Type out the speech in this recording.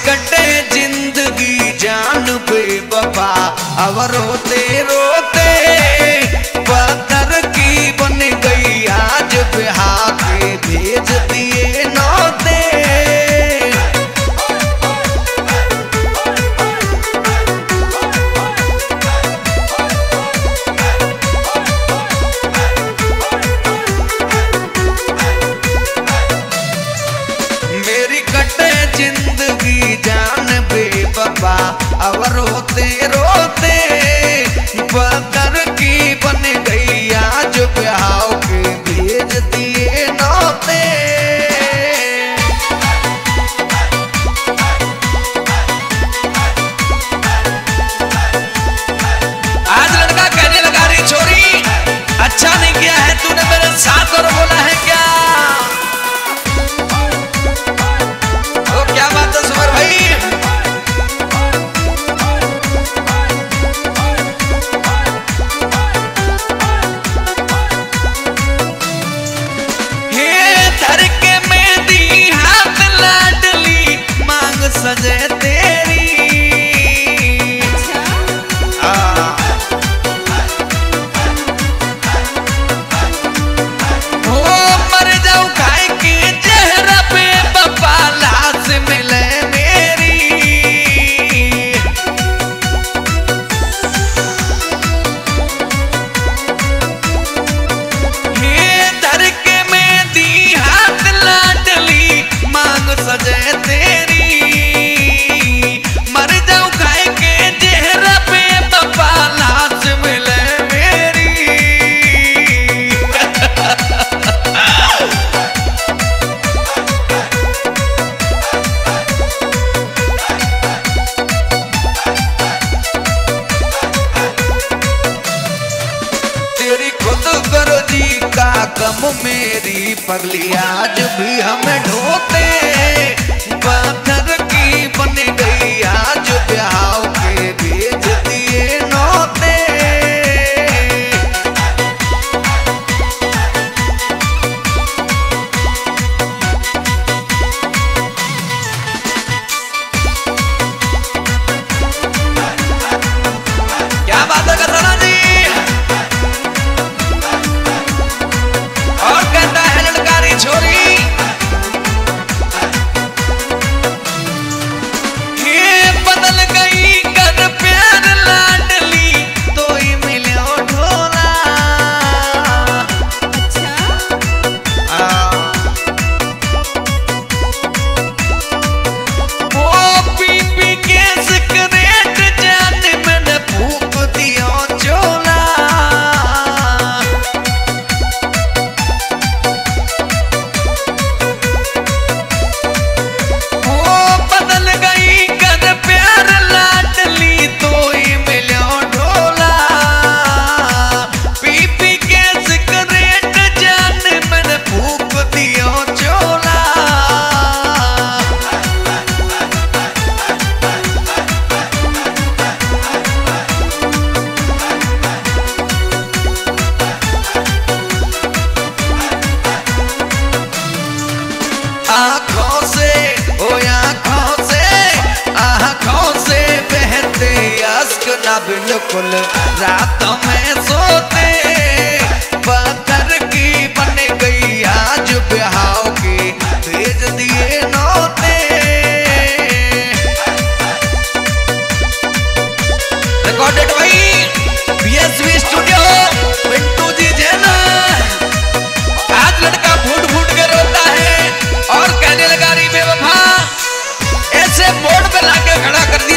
कटे जिंदगी जान बेवफा अब रोते रोते पत्थर की बन गई आज बिहा के भेज दिए नौते। मेरी कटे जिंदगी जान बेवफा अब रोते रोते पत्थर की बन गई आज ब्याह के भेज दिए नौते। आज लड़का कहने लगा रे छोरी अच्छा नहीं किया है तूने मेरे साथ और बोला है क्या? क्या बात है सुमर भाई? हे धर के मेहंदी हाथ लाडली मांग सजे तेरी। हो मर जाऊं खाए के चेहरा पे बपा लाश मिले मेरी। ये धर के मेहंदी हाथ लाडली मांग सजे तेरी। मर जाऊं खाए के चेहरा पे बपा लाश मिले मेरी। तेरी खुद गर्जी का गम मेरी पगली आज भी हमें ढोते। पत्थर की बन गई आज ब्याह के भेज दिए नौते। क्या बात है करना जी? और कहता है लड़कारी छोरी ये बदल गई कर प्यार लाडली तो ही मिलो ढोला। वो पी पी के सिगरेट जान मैंने फूक दिया चोला। वो बदल गई कर प्यार लाडली तो ही मिलो ढोला। पी पी के सिगरेट जान मैंने फूक दिया चोला। आँखों से ओ आँखों से बहते अश्क ना बिल्कुल रात में सोते। पत्थर की बन गई आज ब्याह के भेज दिए नौते। रिकॉर्डेड भाई BSV स्टूडियो पिंटू जी जैना। आज लड़का फूट फूट के रोता है और कहने लगा री बेवफा ऐसे बोर्ड पे लाके खड़ा कर दिया।